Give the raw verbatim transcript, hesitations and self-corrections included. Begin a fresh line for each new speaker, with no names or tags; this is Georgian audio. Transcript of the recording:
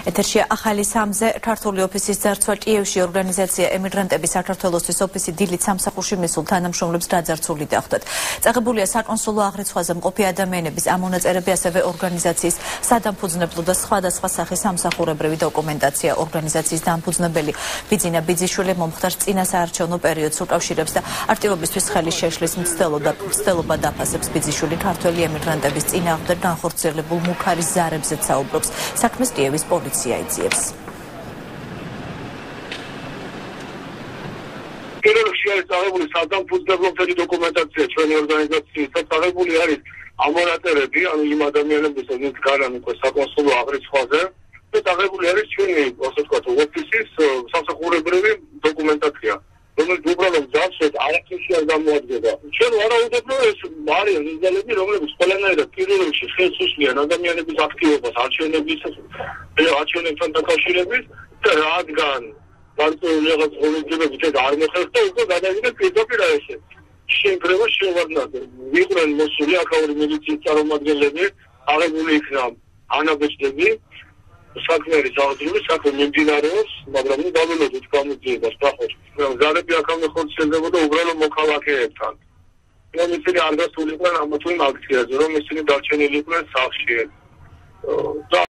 ეთერშია ახალი სამზე ქართული ოფისის ძარცვა კიევში ორგანიზაცია ემიგრანტების საქართველოსთვის ოფისი დილით სამსახურში მისულ თანამშრომლებს გაძარცული დახვდათ. წაღებულია საკონსულო აღრიცხვაზე მყოფი ადამიანების ამონაწერები, ასევე ორგანიზაციის სადამფუძნებლო და სხვადასხვა სახის სამსახურებრივი დოკუმენტაცია. ორგანიზაციის დამფუძნებელი ბიძინა ბიძიშვილი მომხდარ წინა საარჩევნო პერიოდს უკავშირებს და აქტივობისთვის ხელის შეშლის მცდელობა დაფასებს. ბიძიშვილი ქართველი ემიგრანტების წინააღმდეგ განხორციელებულ მუქარის ზარებზეც საუბრობს. საქმეს კიევის პოლიცია იძიებს.
პირველში არის აღებული სადამფუძნებლო მთელი დოკუმენტაცია ჩვენი ორგანიზაციის და აღებული არის ამონაწერები, ანუ იმ ადამიანების, ვინც გარან უკვე საკონსულო აღრიცხვაზე და აღებული არის ჩვენი, ასე ვთქვათ, ოფისის სამსახურებრივი დოკუმენტაცია, რომელიც უბრალოდ ძავსვეთ არაფერში არ გამოადგება. ჩვენ ვარაუდობთ, რომ ეს არიან ინდიელები, რომლებიც ყველანაირად პირველ რიგში ხელს უსვიან ადამიანების აქტივობას არჩევნების არჩევნებთან დაკავშირებით და რადგან გარკვეული რაღაც ორგანიზებებით ეს არ მოხერხდა, უკვე გადავიდნენ პირდაპირ აესე. შეგრევა შევარდნათ. იყვნენ მოსული აქაური მილიციის წარმომადგენლები, აღებული იქნა ანაბეჭდები, საქმე არის აღძრული, საქმე მიმდინარეობს, მაგრამ ნუ დაველოდოთ გამოძიებას ნახოთ. ზარები აქამდე ხორციელდებოდა უბრალოდ მოქალაქეებთან. რომ ისინი არ გასულიყვნენ ამა თუ იმ აქციაზე, რომ ისინი დარჩენილი იყვნენ სახლში.